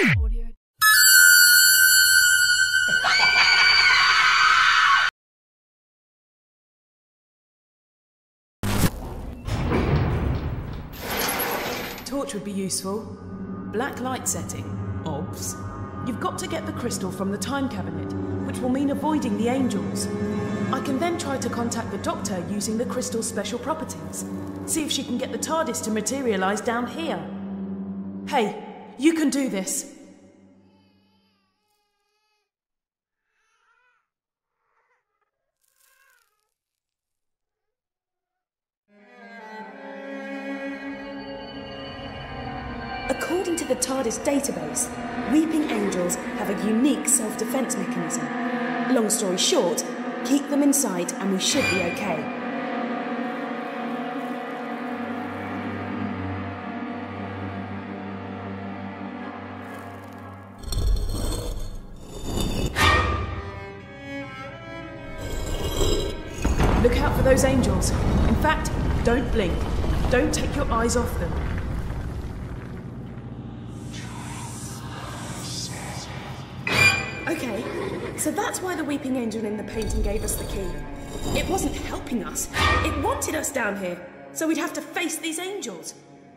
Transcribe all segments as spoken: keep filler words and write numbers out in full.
Audio. Torch would be useful. Black light setting. Obvs. You've got to get the crystal from the time cabinet, which will mean avoiding the angels. I can then try to contact the Doctor using the crystal's special properties. See if she can get the TARDIS to materialise down here. Hey, you can do this. According to the TARDIS database, weeping angels have a unique self-defense mechanism. Long story short, keep them in sight and we should be okay. Look out for those angels. In fact, don't blink. Don't take your eyes off them. Okay, so that's why the weeping angel in the painting gave us the key. It wasn't helping us. It wanted us down here, so we'd have to face these angels.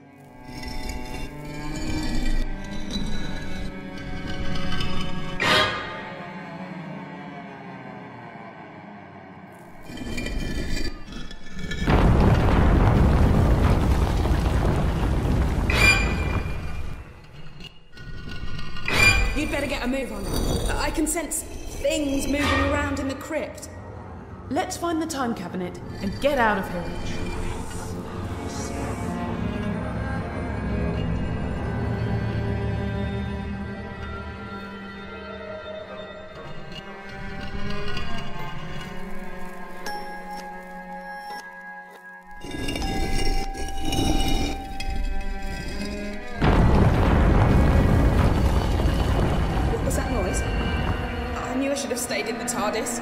You'd better get a move on. I can sense things moving around in the crypt. Let's find the time cabinet and get out of here. I should have stayed in the TARDIS.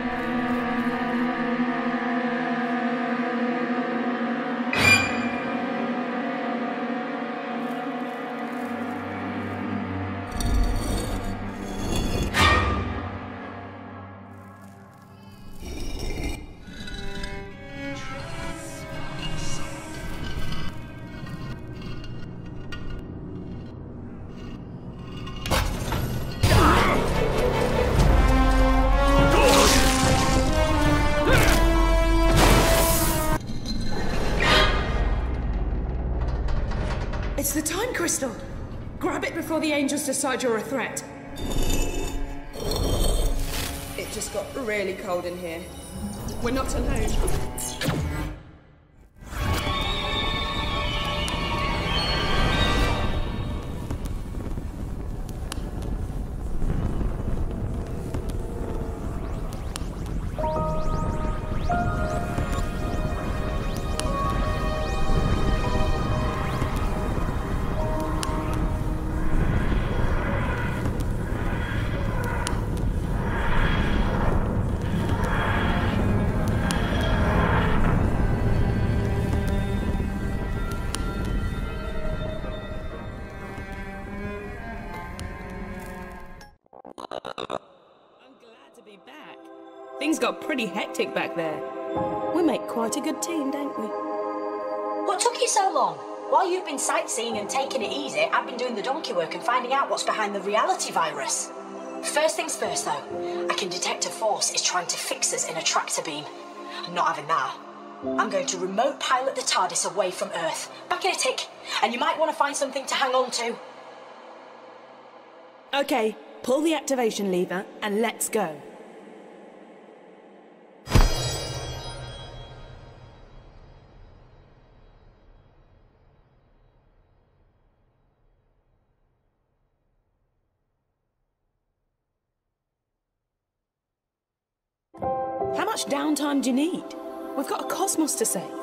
It's the time crystal! Grab it before the angels decide you're a threat. It just got really cold in here. We're not alone. Things got pretty hectic back there. We make quite a good team, don't we? What took you so long? While you've been sightseeing and taking it easy, I've been doing the donkey work and finding out what's behind the reality virus. First things first, though, I can detect a force is trying to fix us in a tractor beam. I'm not having that. I'm going to remote pilot the TARDIS away from Earth. Back in a tick, and you might want to find something to hang on to. Okay, pull the activation lever and let's go. How much downtime do you need? We've got a cosmos to save.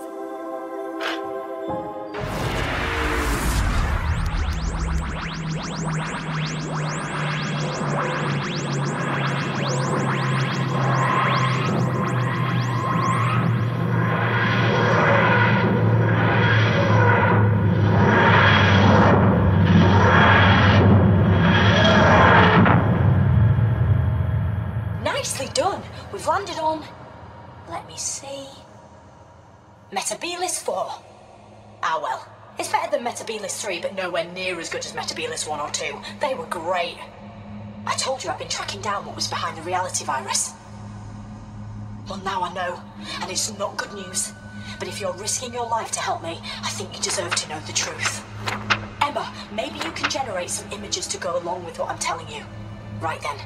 We've landed on... Let me see... Metabilis four. Ah well, it's better than Metabilis three, but nowhere near as good as Metabilis one or two. They were great. I told you I've been tracking down what was behind the reality virus. Well, now I know, and it's not good news. But if you're risking your life to help me, I think you deserve to know the truth. Emma, maybe you can generate some images to go along with what I'm telling you. Right then.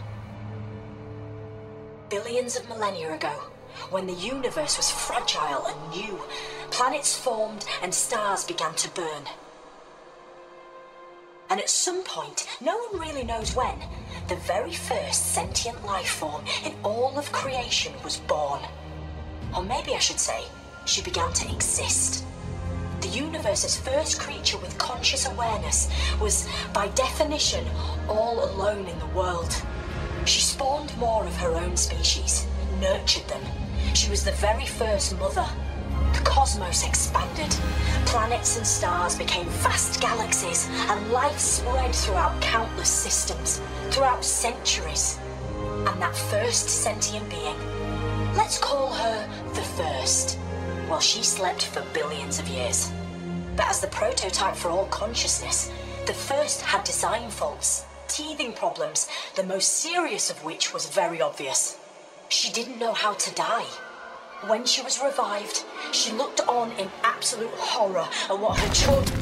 Billions of millennia ago, when the universe was fragile and new, planets formed and stars began to burn. And at some point, no one really knows when, the very first sentient life form in all of creation was born. Or maybe I should say, she began to exist. The universe's first creature with conscious awareness was, by definition, all alone in the world. She spawned more of her own species, nurtured them. She was the very first mother. The cosmos expanded. Planets and stars became vast galaxies, and life spread throughout countless systems, throughout centuries. And that first sentient being, let's call her the First. Well, she slept for billions of years. But as the prototype for all consciousness, the First had design faults, teething problems, the most serious of which was very obvious. She didn't know how to die. When she was revived, she looked on in absolute horror at what her children...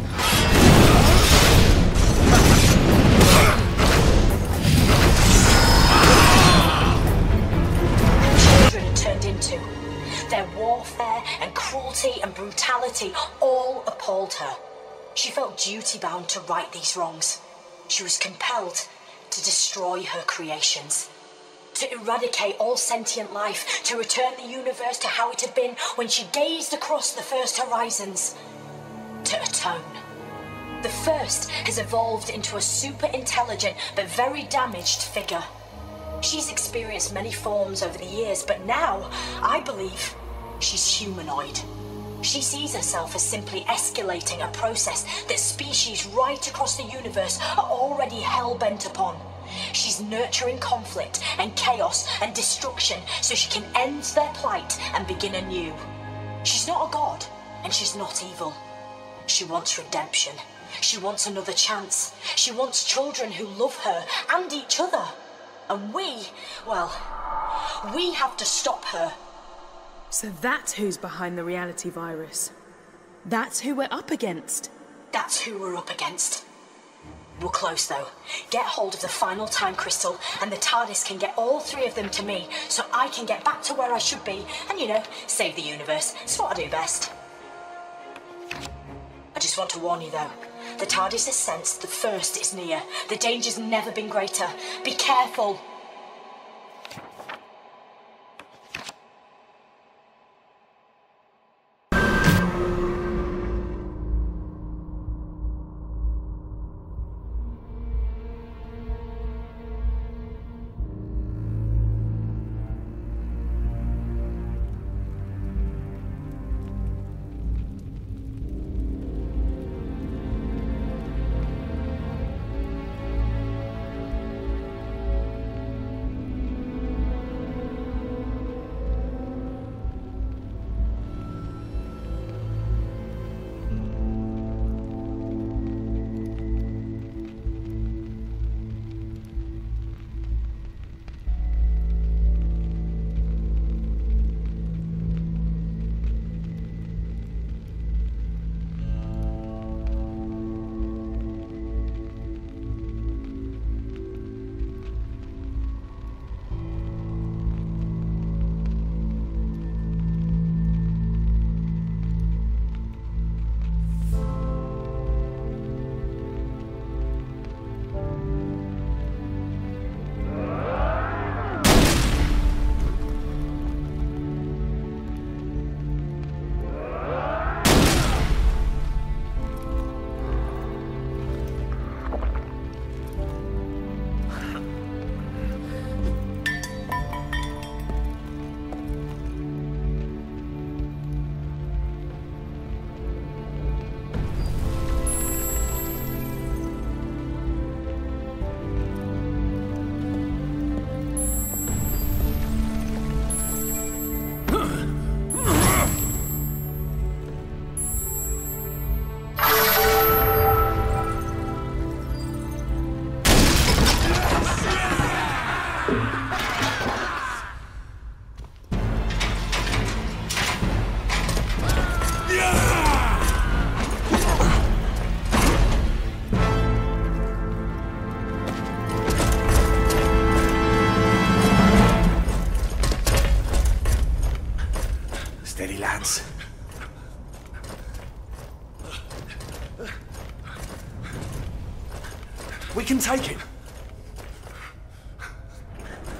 children had turned into. Their warfare and cruelty and brutality all appalled her. She felt duty-bound to right these wrongs. She was compelled to destroy her creations. To eradicate all sentient life, to return the universe to how it had been when she gazed across the first horizons. To atone. The First has evolved into a super intelligent but very damaged figure. She's experienced many forms over the years, but now, I believe, she's humanoid. She sees herself as simply escalating a process that species right across the universe are already hell-bent upon. She's nurturing conflict and chaos and destruction so she can end their plight and begin anew. She's not a god, and she's not evil. She wants redemption. She wants another chance. She wants children who love her and each other. And we, well, we have to stop her. So that's who's behind the reality virus. That's who we're up against. That's who we're up against. We're close, though. Get hold of the final time crystal, and the TARDIS can get all three of them to me, so I can get back to where I should be, and, you know, save the universe. It's what I do best. I just want to warn you, though. The TARDIS has sensed the First is near. The danger's never been greater. Be careful.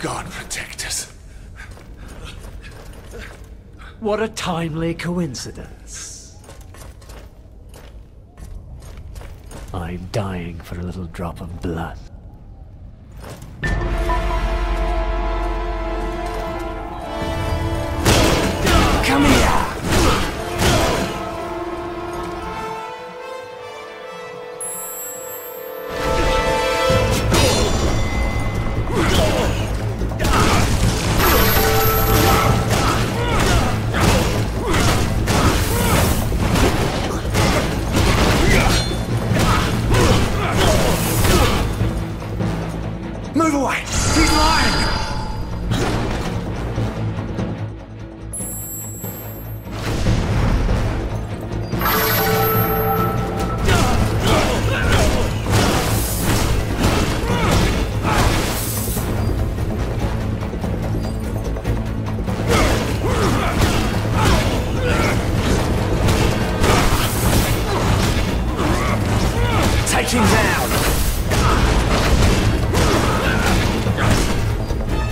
God protect us. What a timely coincidence. I'm dying for a little drop of blood. Come here! Move away! He's lying! Take him down!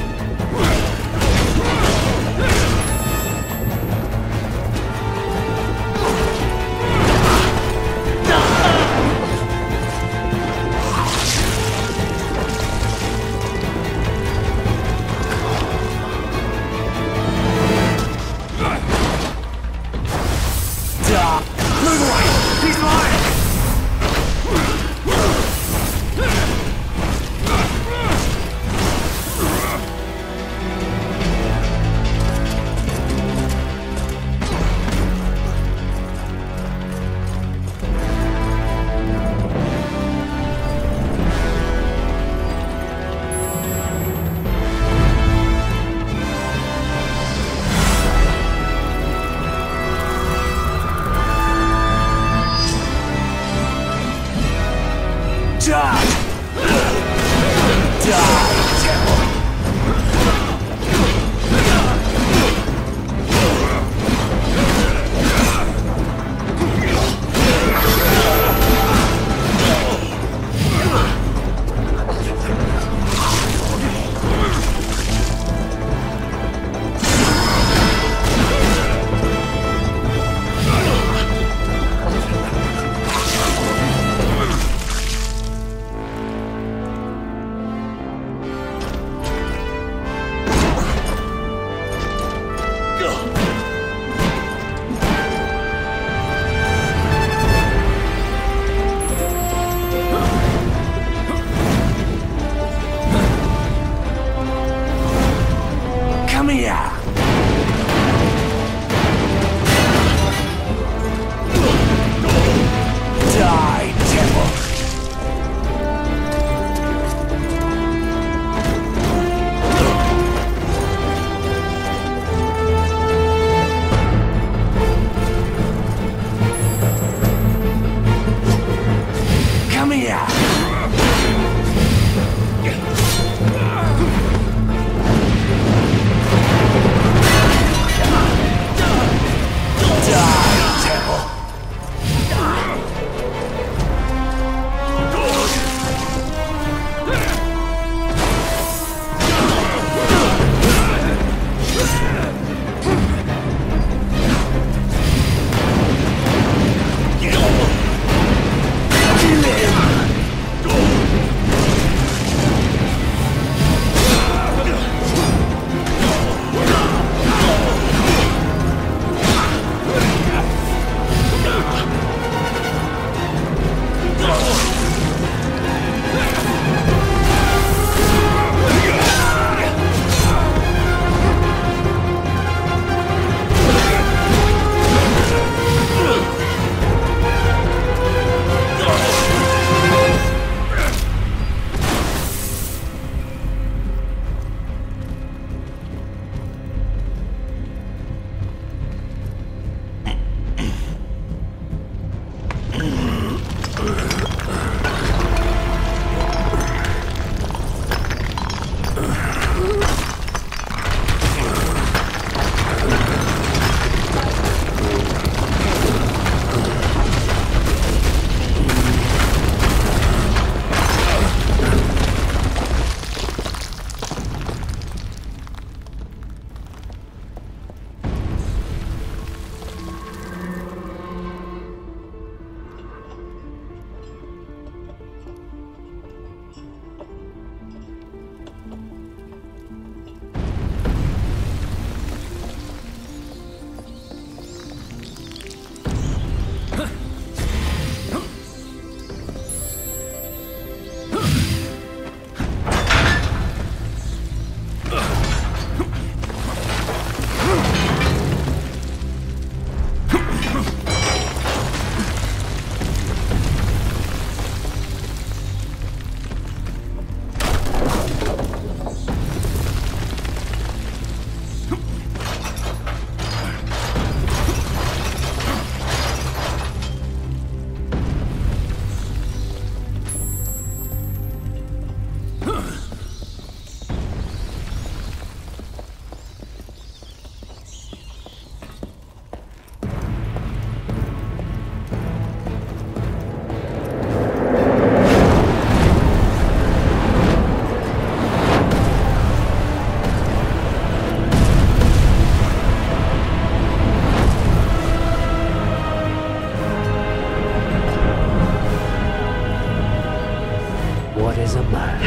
a man,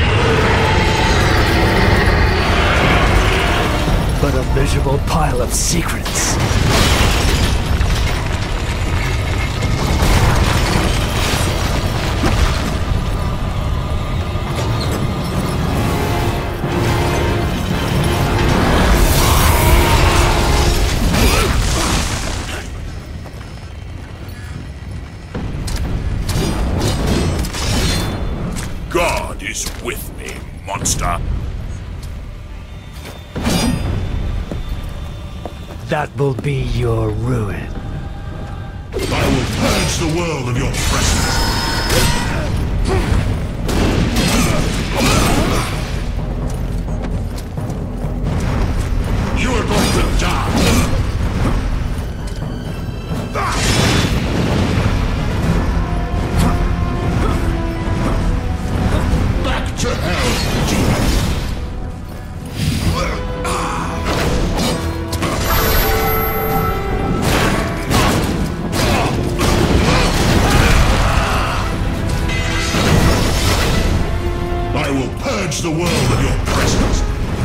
but a miserable pile of secrets. God is with me, monster. That will be your ruin. I will purge the world of your presence. You are going to die. Back to hell, demon. I will purge the world of your presence.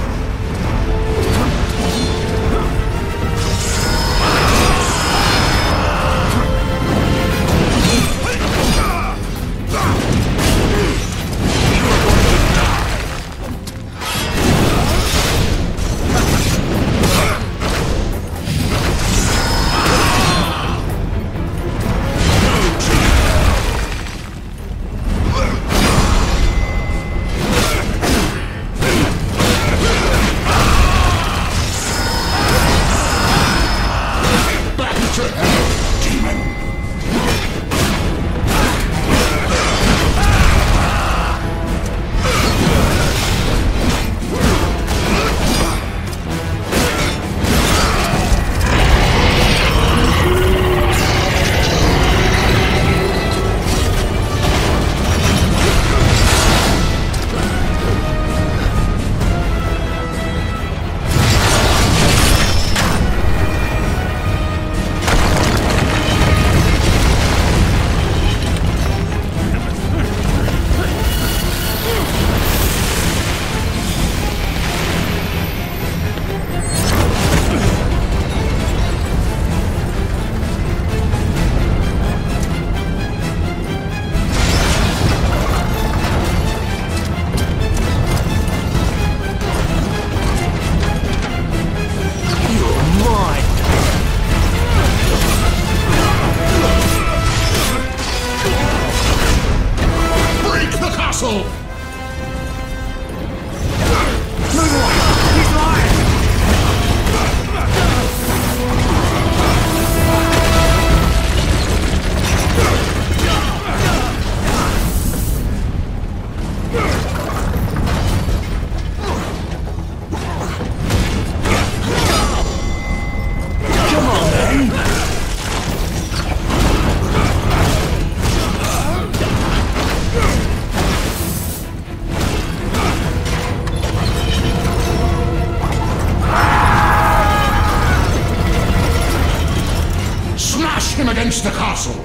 Against the castle.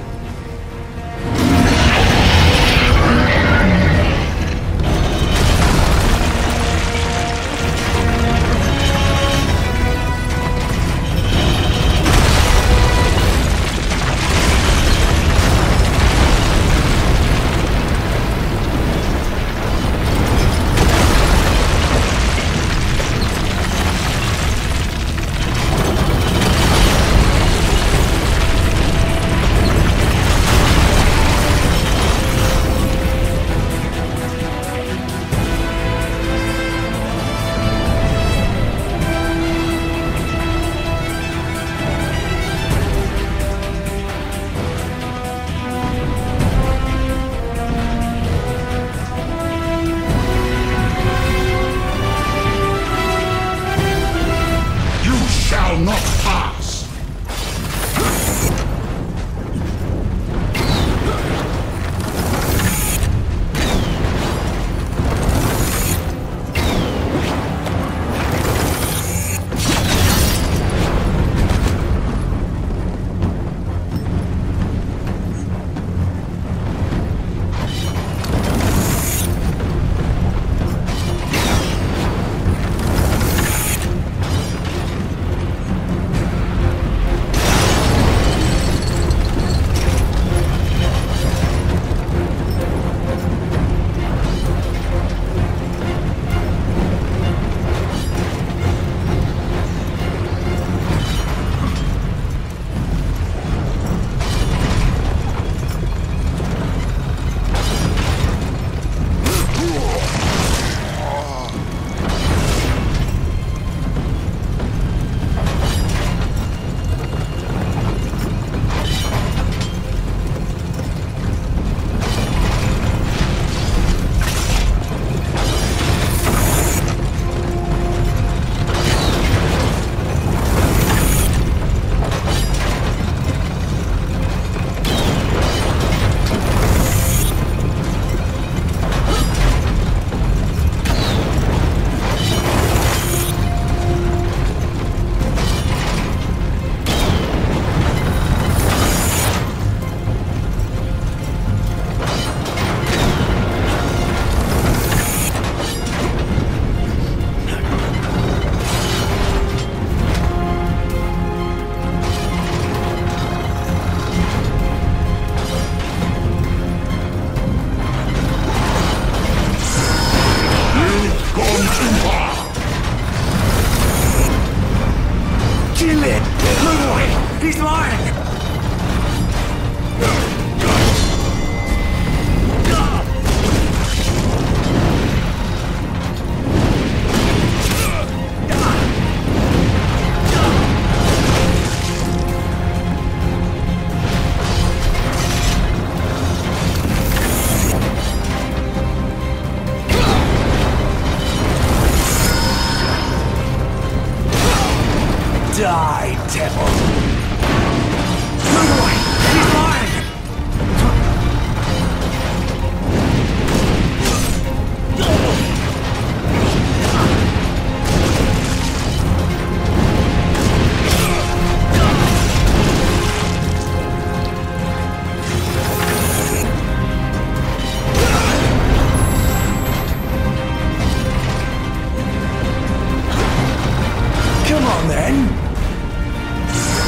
gone too far! Kill it! Move away! He's mine! Die, devil! Move away! He's mine! Come on, then!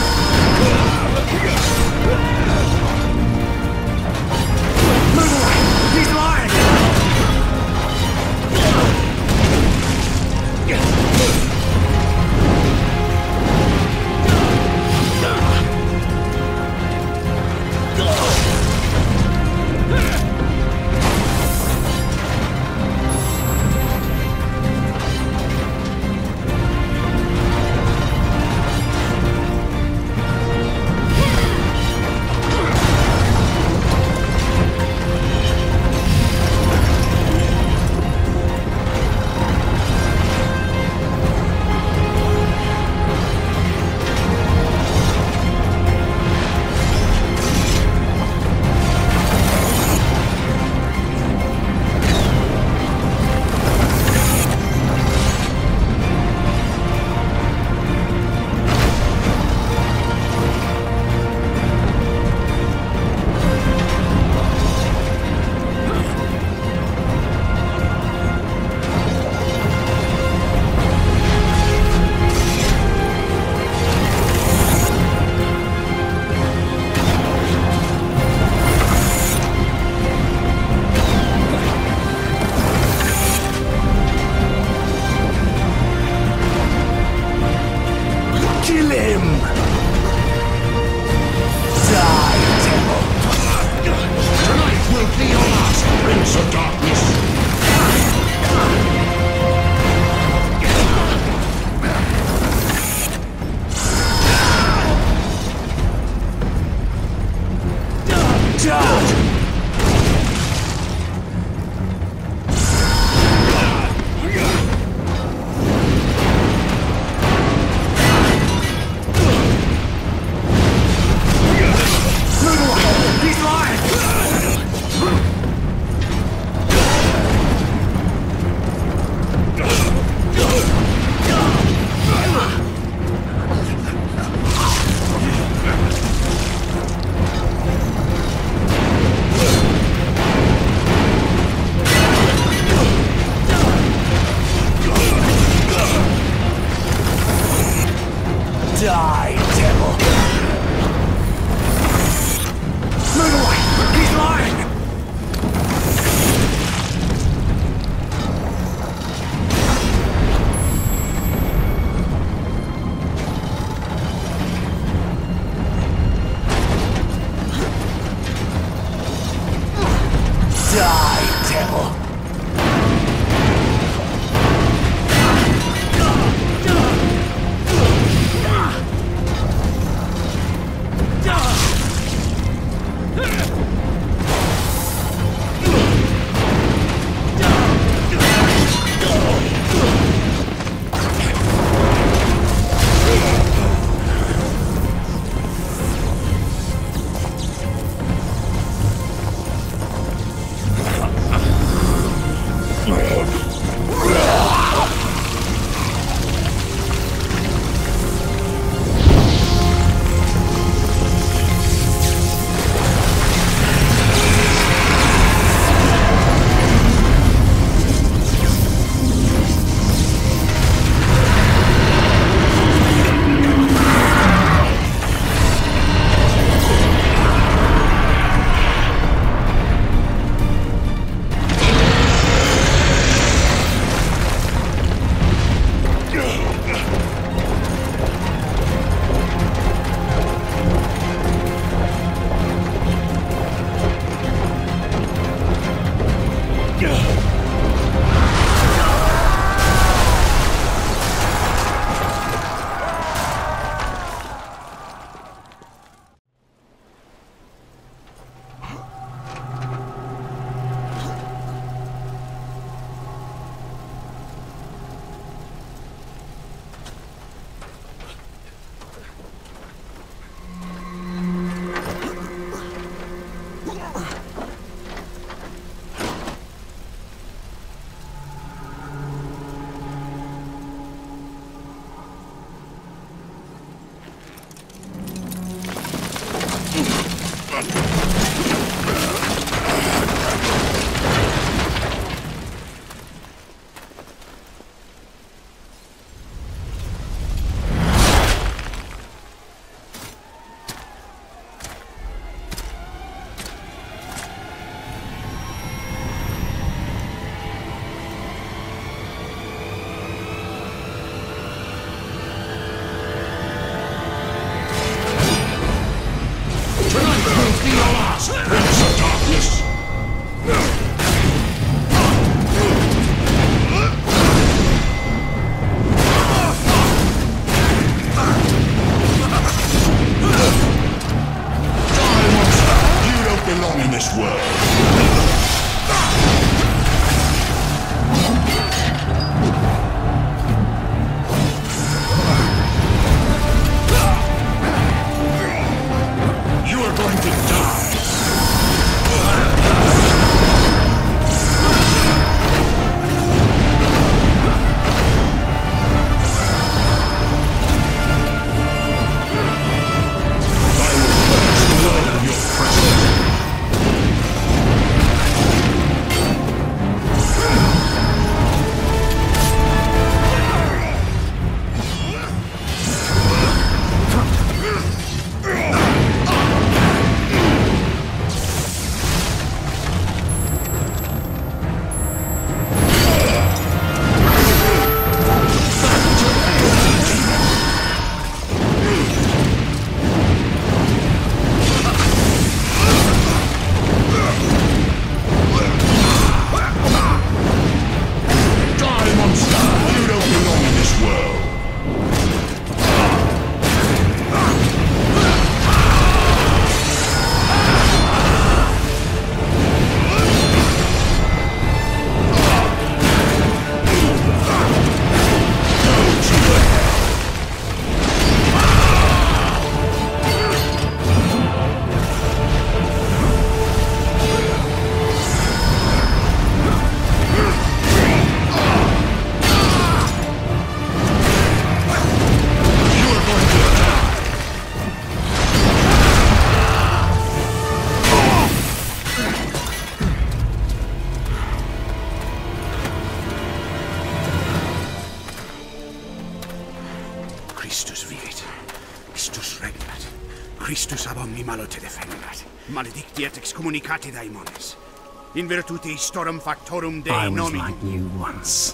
Christus vivit. Christus regnat. Christus ab omni malo te defendat. Maledictiet excommunicati daemones. In virtute istorum factorum Dei I was nomini. like you once.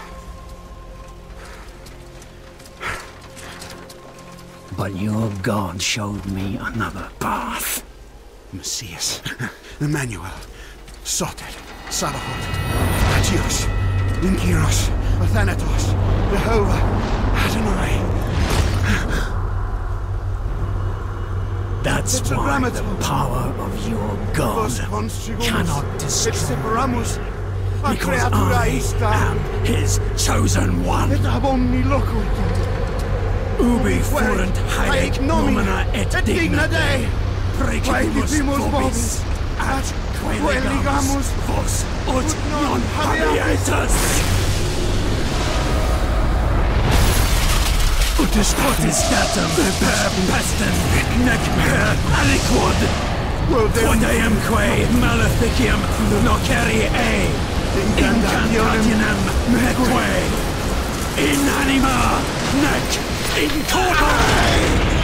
But your God showed me another path. Messias, Emmanuel, Soter, Sabaoth, Agios, Inkyros, Athanatos, Jehovah, Adonai. That's why the power of your God cannot destroy me, because I am his chosen one. Ubi furunt haec nomina et digna Dei, precipimus vobis, at quae legamus vos ut non habietas. Ut is potestatem per pestem, nec per aliquod, quod eamque maleficium nocere e, incantationem neque, in anima nec in corpore.